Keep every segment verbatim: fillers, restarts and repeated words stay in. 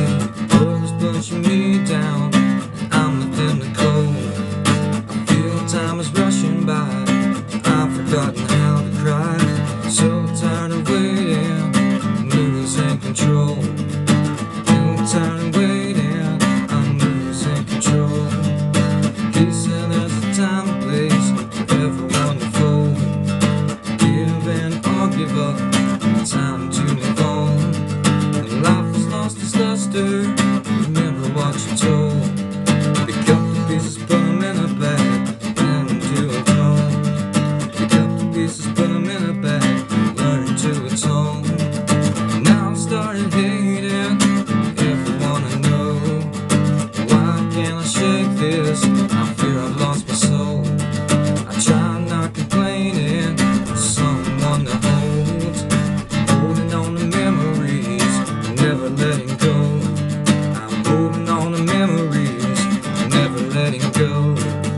world is pushing me down, and I'm within the cold. I feel time is rushing by, I've forgotten how to cry. So tired of waiting, losing control. Feel tired of waiting, I'm losing control. He said there's a time and place for everyone to fold. Give in or give up, time to move on. When life has lost its luster, remember what you're told. Pick up the pieces, put them in a bag, and do it home. Pick up the pieces, put them in a bag, learn to atone. Now I've started hating everyone I know. Why can't I shake this? I fear I've lost my soul. I try not complaining, someone to hold. Holding on to memories, never letting go. I'm holding on to memories, never letting go.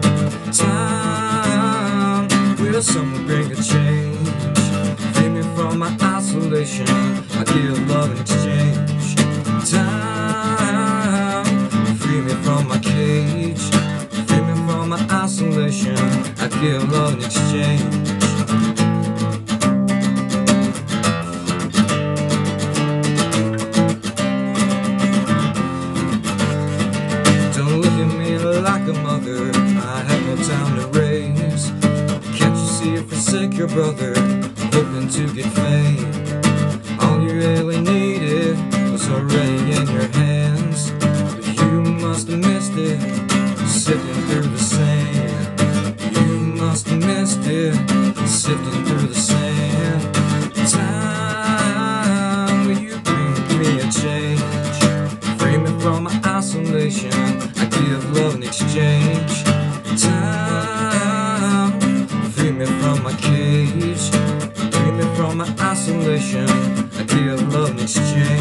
Time will someone bring a change. Free me from my isolation, I give love in exchange. Time, free me from my cage. Free me from my isolation, I give love in exchange. Don't look at me like a mother, I have no time to raise. Can't you see you forsake your brother, hoping to get fame? All you really needed was already in your hands, but you must have missed it, sifting through the sand. You must have missed it, sifting through the sand. Time, will you bring me a change? Free me from my isolation, I give love in exchange. Time, free me from my cage. Free me from my isolation, I give love in exchange.